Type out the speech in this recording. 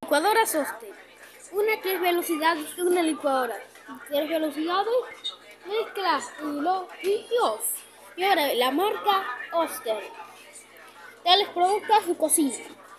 Licuadoras Oster. Una 3 velocidades de una licuadora. 3 velocidades, mezcla y off. Y ahora la marca Oster. Tales productos de cocina.